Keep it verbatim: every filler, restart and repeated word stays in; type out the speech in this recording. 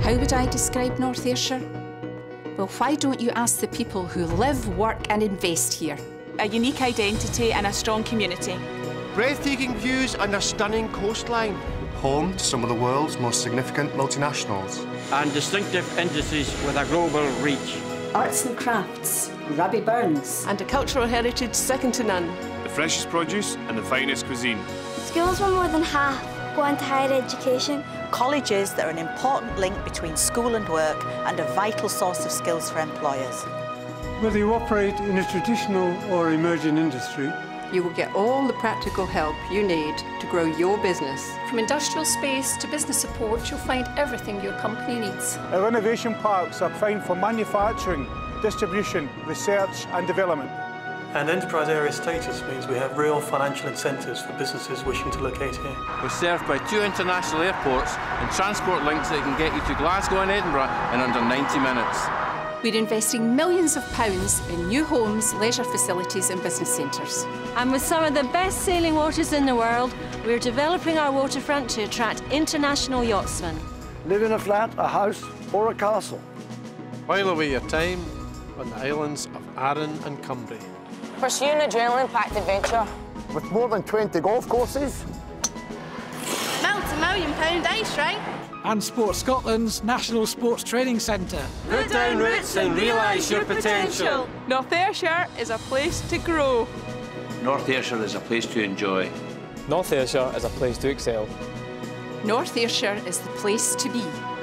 How would I describe North Ayrshire? Well, why don't you ask the people who live, work and invest here? A unique identity and a strong community. Breathtaking views and a stunning coastline. Home to some of the world's most significant multinationals. And distinctive industries with a global reach. Arts and crafts, Robbie Burns. And a cultural heritage second to none. The freshest produce and the finest cuisine. Schools where more than half go on to higher education. Colleges that are an important link between school and work and a vital source of skills for employers. Whether you operate in a traditional or emerging industry, you will get all the practical help you need to grow your business. From industrial space to business support, you'll find everything your company needs. Our innovation parks are primed for manufacturing, distribution, research and development. And enterprise area status means we have real financial incentives for businesses wishing to locate here. We're served by two international airports and transport links that can get you to Glasgow and Edinburgh in under ninety minutes. We're investing millions of pounds in new homes, leisure facilities and business centres. And with some of the best sailing waters in the world, we're developing our waterfront to attract international yachtsmen. Live in a flat, a house or a castle. While away your time on the islands of Arran and Cumbria. Pursue an adrenaline-packed adventure. With more than twenty golf courses. Multi-million-pound ice rink. And Sport Scotland's National Sports Training Centre. Put down roots and realise your potential. North Ayrshire is a place to grow. North Ayrshire is a place to enjoy. North Ayrshire is a place to excel. North Ayrshire is the place to be.